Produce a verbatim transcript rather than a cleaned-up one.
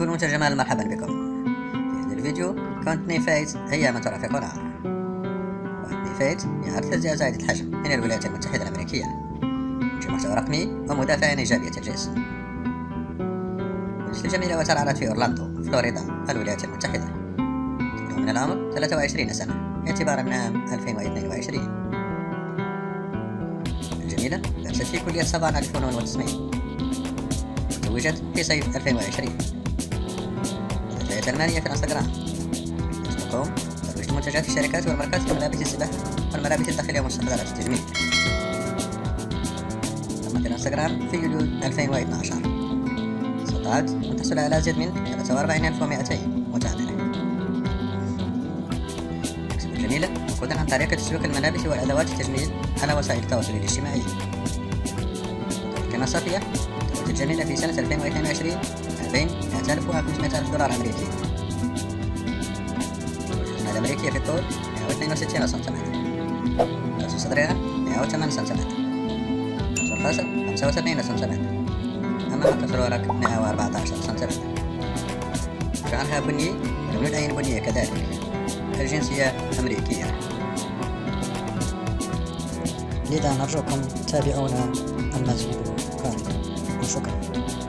نقول مترجمة مرحبا بكم. في هذا الفيديو كونت نيفيت أيام ترافقنا. نيفيت هي أكثر ذات الحجم من الولايات المتحدة الأمريكية، في محتوى رقمي ومدافع عن إيجابية الجنس. وجدت الجميلة وترعرعت في أورلاندو، فلوريدا، الولايات المتحدة. تبلغ من العمر ثلاثة وعشرين سنة اعتبارا من عام ألفين واثنين وعشرين. الجميلة درست في كلية صباغا للفنون والتصميم، وتزوجت في صيف ألفين وعشرين. بدأت حياتها المالية في الانستغرام، تقوم بترويج منتجات الشركات والماركات كملابس السباحة والملابس الداخلية ومستحضرات التجميل. تمت الانستغرام في يوليو ألفين واثني عشر. استطاعت أن تحصل على زيادة من ثلاثة وأربعين ألف ومئتين متابع. تكسب الجميلة نقودا عن طريق تسويق الملابس والأدوات التجميل على وسائل التواصل الاجتماعي. كما صافية تزوجت الجميلة في سنة ألفين واثنين وعشرين ما بين مئة ألف وخمسمئة ألف دولار أمريكي. الحجم الأمريكي في الطول مئة واثنين وستين سنتيمتر، رأس صدرها مئة وثمانية سنتيمتر، رأس الخصر خمسة وسبعين سنتيمتر، أما مقاس الورق مئة وأربعة عشر سنتيمتر. شعرها بني ولون العين بنية كذلك. الجنسية أمريكية. لذا نرجوكم تابعونا المزيد قريبا، وشكرا.